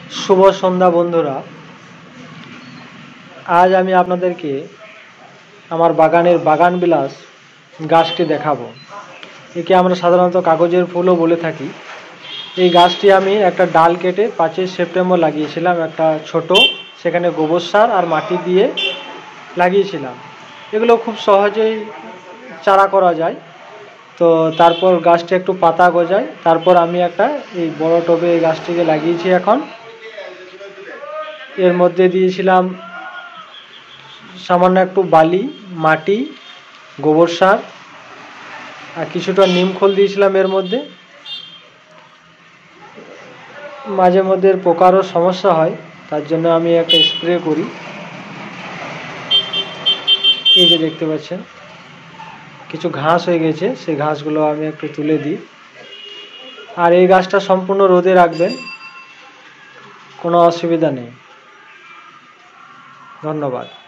শুভ সন্ধ্যা বন্ধুরা। আজ আমি আপনাদেরকে আমার বাগানের বাগান বিলাস গাছটি দেখাবো। একে আমরা সাধারণত কাগজের ফুলও বলে থাকি। এই গাছটি আমি একটা ডাল কেটে 5ই সেপ্টেম্বর লাগিয়েছিলাম, একটা ছোট, সেখানে গোবর সার আর মাটি দিয়ে লাগিয়েছিলাম। এগুলো খুব সহজেই চারা করা যায়। তো তারপর গাছটি একটু পাতা গজায়, তারপর আমি একটা এই বড় টবে এই গাছটিকে লাগিয়েছি। এখন এর মধ্যে দিয়েছিলাম সামান্য একটু বালি, মাটি, গোবর সার আর কিছুটা নিম খোল দিয়েছিলাম এর মধ্যে। মাঝে মধ্যে পোকারও সমস্যা হয়, তার জন্য আমি একটা স্প্রে করি। এই যে দেখতে পাচ্ছেন কিছু ঘাস হয়ে গেছে, সেই ঘাসগুলো আমি একটু তুলে দিই। আর এই গাছটা সম্পূর্ণ রোদে রাখবেন, কোনো অসুবিধা নেই। ধন্যবাদ।